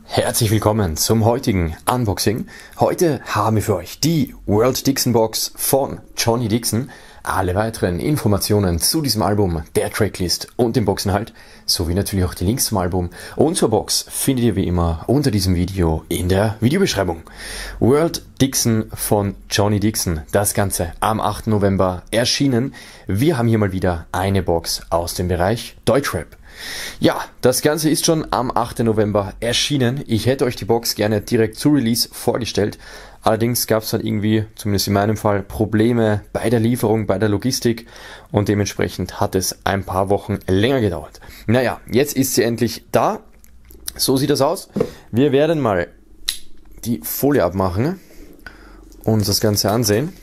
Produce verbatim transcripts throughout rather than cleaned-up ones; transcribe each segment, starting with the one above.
Herzlich willkommen zum heutigen Unboxing. Heute haben wir für euch die World Dixon Box von Johnny Dixon. Alle weiteren Informationen zu diesem Album, der Tracklist und dem Boxinhalt, sowie natürlich auch die Links zum Album und zur Box findet ihr wie immer unter diesem Video in der Videobeschreibung. World Dixon von Johnny Dixon, das Ganze am achten November erschienen. Wir haben hier mal wieder eine Box aus dem Bereich Deutschrap. Ja, das Ganze ist schon am achten November erschienen. Ich hätte euch die Box gerne direkt zu Release vorgestellt. Allerdings gab es dann irgendwie, zumindest in meinem Fall, Probleme bei der Lieferung, bei der Logistik und dementsprechend hat es ein paar Wochen länger gedauert. Naja, jetzt ist sie endlich da. So sieht das aus. Wir werden mal die Folie abmachen und uns das Ganze ansehen.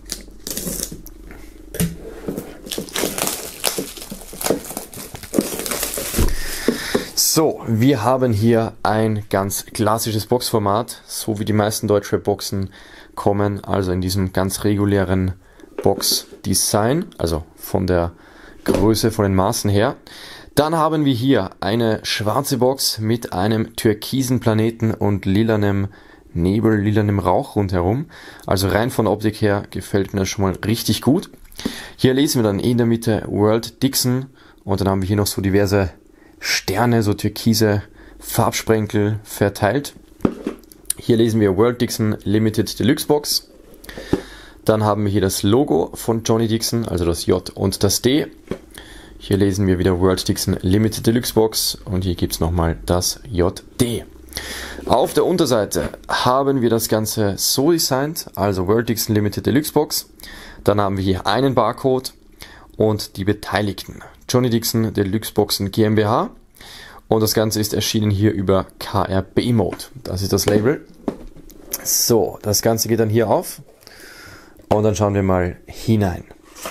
So, wir haben hier ein ganz klassisches Boxformat, so wie die meisten Deutschrap-Boxen kommen, also in diesem ganz regulären Box-Design, also von der Größe, von den Maßen her. Dann haben wir hier eine schwarze Box mit einem türkisen Planeten und lilanem Nebel, lilanem Rauch rundherum. Also rein von der Optik her gefällt mir das schon mal richtig gut. Hier lesen wir dann in der Mitte World Dixon und dann haben wir hier noch so diverse Sterne, so türkise Farbsprenkel verteilt. Hier lesen wir World Dixon Limited Deluxe Box. Dann haben wir hier das Logo von Johnny Dixon, also das J und das D. Hier lesen wir wieder World Dixon Limited Deluxe Box und hier gibt es nochmal das J D. Auf der Unterseite haben wir das Ganze so designt, also World Dixon Limited Deluxe Box. Dann haben wir hier einen Barcode und die Beteiligten. Johnny Dixon Deluxe Boxen GmbH und das Ganze ist erschienen hier über K R B Mode. Das ist das Label. So, das Ganze geht dann hier auf und dann schauen wir mal hinein.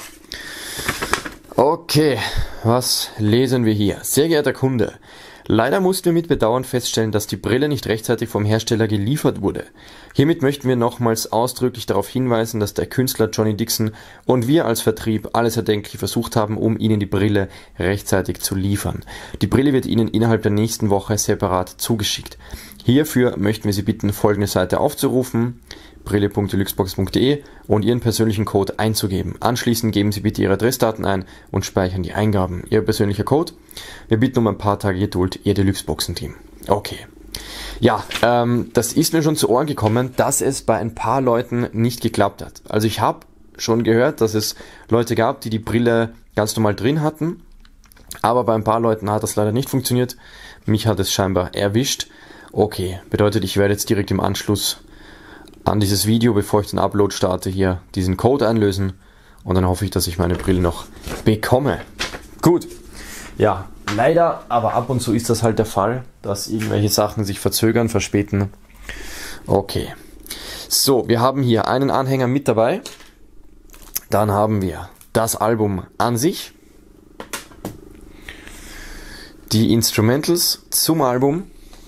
Okay, was lesen wir hier? Sehr geehrter Kunde, leider mussten wir mit Bedauern feststellen, dass die Brille nicht rechtzeitig vom Hersteller geliefert wurde. Hiermit möchten wir nochmals ausdrücklich darauf hinweisen, dass der Künstler Johnny Dixon und wir als Vertrieb alles Erdenkliche versucht haben, um Ihnen die Brille rechtzeitig zu liefern. Die Brille wird Ihnen innerhalb der nächsten Woche separat zugeschickt. Hierfür möchten wir Sie bitten, folgende Seite aufzurufen, brille punkt deluxebox punkt de und Ihren persönlichen Code einzugeben. Anschließend geben Sie bitte Ihre Adressdaten ein und speichern die Eingaben. Ihr persönlicher Code. Wir bitten um ein paar Tage Geduld, Ihr Deluxe-Boxen-Team. Okay. Ja, ähm, das ist mir schon zu Ohren gekommen, dass es bei ein paar Leuten nicht geklappt hat. Also ich habe schon gehört, dass es Leute gab, die die Brille ganz normal drin hatten, aber bei ein paar Leuten hat das leider nicht funktioniert. Mich hat es scheinbar erwischt. Okay, bedeutet, ich werde jetzt direkt im Anschluss an dieses Video, bevor ich den Upload starte, hier diesen Code einlösen und dann hoffe ich, dass ich meine Brille noch bekomme. Gut, ja, leider, aber ab und zu ist das halt der Fall, dass irgendwelche Sachen sich verzögern, verspäten. Okay, so, wir haben hier einen Anhänger mit dabei, dann haben wir das Album an sich, die Instrumentals zum Album,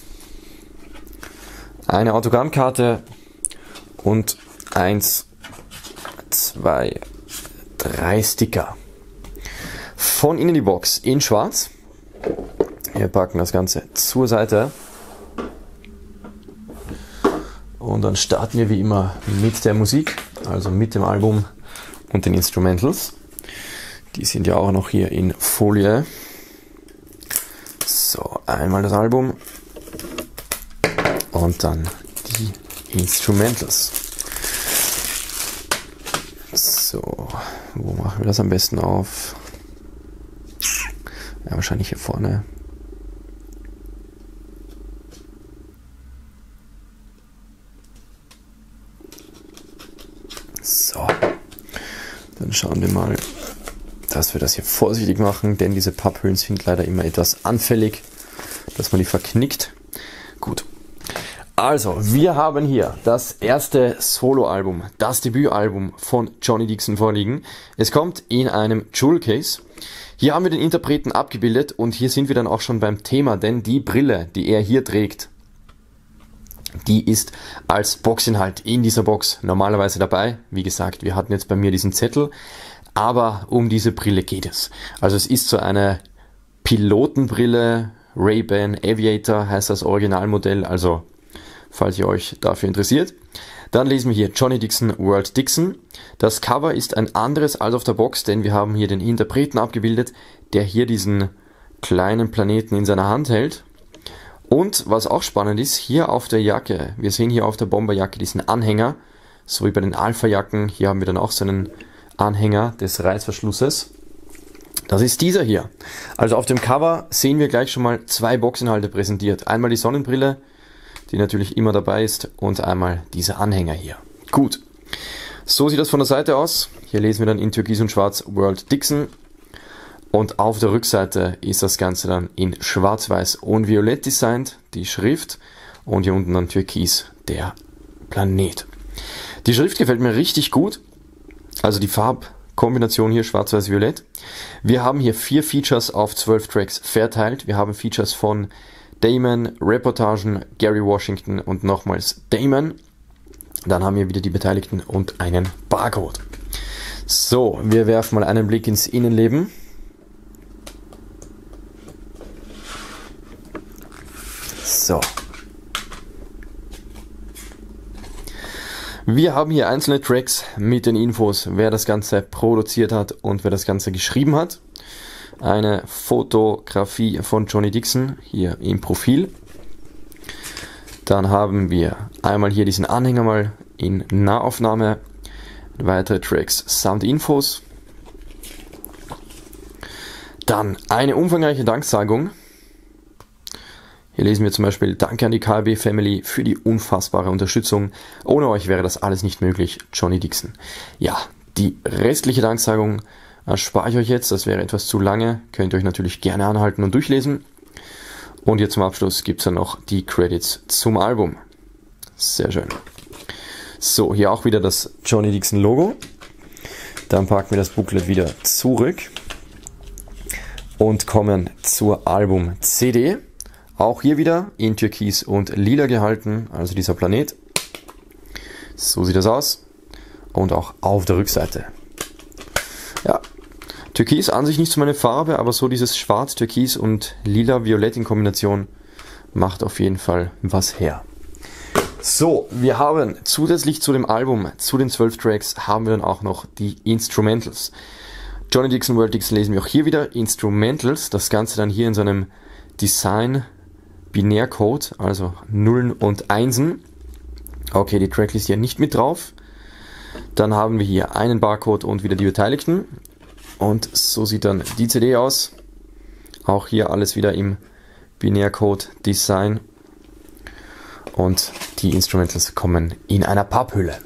eine Autogrammkarte und eins, zwei, drei Sticker. Von innen die Box in schwarz. Wir packen das Ganze zur Seite. Und dann starten wir wie immer mit der Musik, also mit dem Album und den Instrumentals. Die sind ja auch noch hier in Folie. So, einmal das Album und dann die Instrumentals. So, wo machen wir das am besten auf? Ja, wahrscheinlich hier vorne. So, dann schauen wir mal, dass wir das hier vorsichtig machen, denn diese Papphüllen sind leider immer etwas anfällig, dass man die verknickt. Gut. Also, wir haben hier das erste Soloalbum, das Debütalbum von Johnny Dixon vorliegen. Es kommt in einem Jewel Case. Hier haben wir den Interpreten abgebildet und hier sind wir dann auch schon beim Thema, denn die Brille, die er hier trägt, die ist als Boxinhalt in dieser Box normalerweise dabei. Wie gesagt, wir hatten jetzt bei mir diesen Zettel, aber um diese Brille geht es. Also es ist so eine Pilotenbrille Ray-Ban Aviator heißt das Originalmodell, also falls ihr euch dafür interessiert. Dann lesen wir hier Johnny Dixon World Dixon. Das Cover ist ein anderes als auf der Box, denn wir haben hier den Interpreten abgebildet, der hier diesen kleinen Planeten in seiner Hand hält. Und was auch spannend ist, hier auf der Jacke, wir sehen hier auf der Bomberjacke diesen Anhänger, so wie bei den Alpha-Jacken, hier haben wir dann auch so einen Anhänger des Reißverschlusses. Das ist dieser hier. Also auf dem Cover sehen wir gleich schon mal zwei Boxinhalte präsentiert. Einmal die Sonnenbrille, die natürlich immer dabei ist, und einmal dieser Anhänger hier. Gut, so sieht das von der Seite aus. Hier lesen wir dann in Türkis und Schwarz World Dixon. Und auf der Rückseite ist das Ganze dann in Schwarz-Weiß und Violett designt, die Schrift. Und hier unten dann Türkis, der Planet. Die Schrift gefällt mir richtig gut. Also die Farbkombination hier Schwarz-Weiß-Violett. Wir haben hier vier Features auf zwölf Tracks verteilt. Wir haben Features von Damon, Reportagen, Gary Washington und nochmals Damon. Dann haben wir wieder die Beteiligten und einen Barcode. So, wir werfen mal einen Blick ins Innenleben. So. Wir haben hier einzelne Tracks mit den Infos, wer das Ganze produziert hat und wer das Ganze geschrieben hat. Eine Fotografie von Johnny Dixon hier im Profil. Dann haben wir einmal hier diesen Anhänger mal in Nahaufnahme. Weitere Tracks, Soundinfos. Dann eine umfangreiche Danksagung. Hier lesen wir zum Beispiel: Danke an die K A B Family für die unfassbare Unterstützung. Ohne euch wäre das alles nicht möglich, Johnny Dixon. Ja, die restliche Danksagung erspare ich euch jetzt, das wäre etwas zu lange. Könnt ihr euch natürlich gerne anhalten und durchlesen. Und hier zum Abschluss gibt es dann noch die Credits zum Album. Sehr schön. So, hier auch wieder das Johnny Dixon Logo. Dann packen wir das Booklet wieder zurück und kommen zur Album-C D. Auch hier wieder in Türkis und Lila gehalten, also dieser Planet. So sieht das aus. Und auch auf der Rückseite. Ja, Türkis an sich nicht so meine Farbe, aber so dieses Schwarz, Türkis und Lila-Violett in Kombination macht auf jeden Fall was her. So, wir haben zusätzlich zu dem Album, zu den zwölf Tracks, haben wir dann auch noch die Instrumentals. Johnny Dixon World Dixon lesen wir auch hier wieder Instrumentals, das Ganze dann hier in seinem Design Binärcode, also Nullen und Einsen. Okay, die Tracklist hier nicht mit drauf. Dann haben wir hier einen Barcode und wieder die Beteiligten. Und so sieht dann die C D aus. Auch hier alles wieder im Binärcode Design. Und die Instrumentals kommen in einer Papphülle.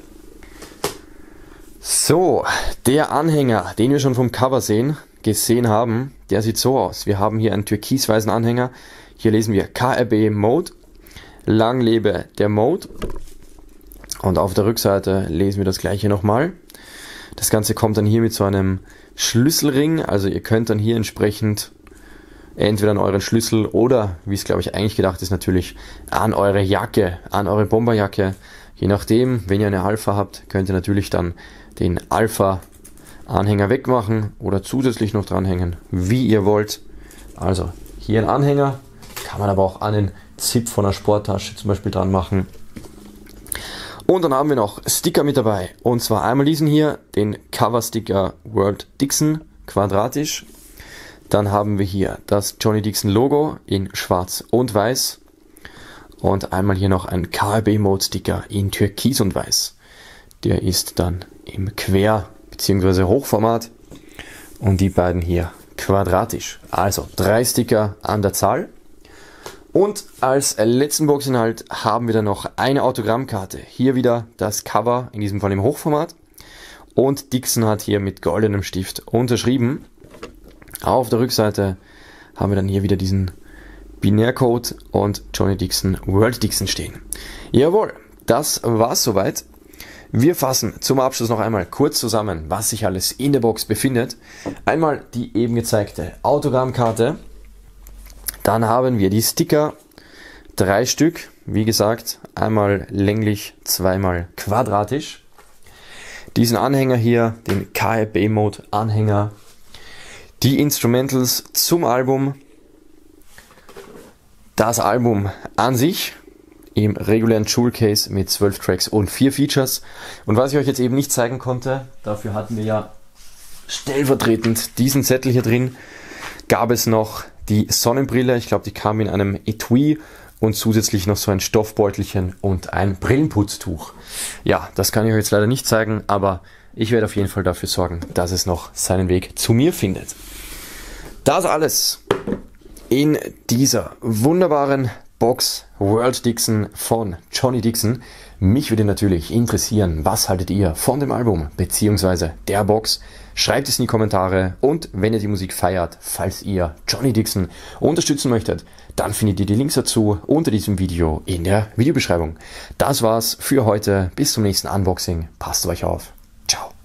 So, der Anhänger, den wir schon vom Cover sehen, gesehen haben, der sieht so aus. Wir haben hier einen türkisweißen Anhänger. Hier lesen wir K R B Mode. Lang lebe der Mode. Und auf der Rückseite lesen wir das gleiche nochmal. Das Ganze kommt dann hier mit so einem Schlüsselring. Also ihr könnt dann hier entsprechend entweder an euren Schlüssel oder, wie es glaube ich eigentlich gedacht ist, natürlich an eure Jacke, an eure Bomberjacke. Je nachdem, wenn ihr eine Alpha habt, könnt ihr natürlich dann den Alpha-Anhänger wegmachen oder zusätzlich noch dranhängen, wie ihr wollt. Also hier ein Anhänger, kann man aber auch an den Zip von einer Sporttasche zum Beispiel dran machen. Und dann haben wir noch Sticker mit dabei. Und zwar einmal diesen hier, den Cover-Sticker World Dixon, quadratisch. Dann haben wir hier das Johnny Dixon Logo in schwarz und weiß. Und einmal hier noch ein K R B-Mode-Sticker in türkis und weiß. Der ist dann im Quer- bzw. Hochformat. Und die beiden hier quadratisch. Also drei Sticker an der Zahl. Und als letzten Boxinhalt haben wir dann noch eine Autogrammkarte. Hier wieder das Cover, in diesem Fall im Hochformat. Und Dixon hat hier mit goldenem Stift unterschrieben. Auf der Rückseite haben wir dann hier wieder diesen Binärcode und Johnny Dixon World Dixon stehen. Jawohl, das war's soweit. Wir fassen zum Abschluss noch einmal kurz zusammen, was sich alles in der Box befindet. Einmal die eben gezeigte Autogrammkarte. Dann haben wir die Sticker, drei Stück, wie gesagt, einmal länglich, zweimal quadratisch. Diesen Anhänger hier, den K R B-Mode Anhänger. Die Instrumentals zum Album. das Album an sich im regulären Jewel Case mit zwölf Tracks und vier Features. Und was ich euch jetzt eben nicht zeigen konnte, dafür hatten wir ja stellvertretend diesen Zettel hier drin, gab es noch die Sonnenbrille. Ich glaube, die kam in einem Etui und zusätzlich noch so ein Stoffbeutelchen und ein Brillenputztuch. Ja, das kann ich euch jetzt leider nicht zeigen, aber ich werde auf jeden Fall dafür sorgen, dass es noch seinen Weg zu mir findet. Das alles in dieser wunderbaren Box World Dixon von Johnny Dixon. Mich würde natürlich interessieren, was haltet ihr von dem Album bzw. der Box? Schreibt es in die Kommentare und wenn ihr die Musik feiert, falls ihr Johnny Dixon unterstützen möchtet, dann findet ihr die Links dazu unter diesem Video in der Videobeschreibung. Das war's für heute. Bis zum nächsten Unboxing. Passt auf euch auf. Ciao.